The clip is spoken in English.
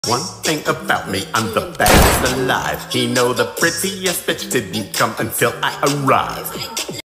One thing about me, I'm the baddest alive. He know the prettiest bitch didn't come until I arrived.